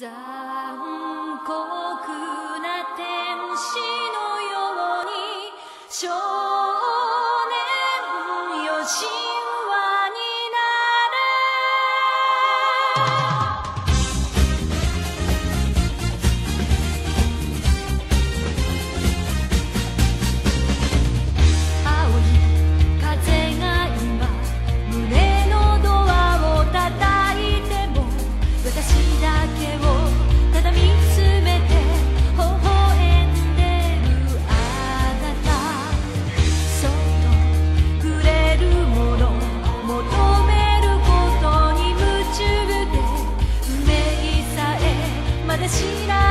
残酷な天使のように少年よ神話に青い風が今胸のドアを叩いても私だけをただ見つめて微笑んでるあなたそっとくれるもの求めることに夢中で運命さえまだ知らない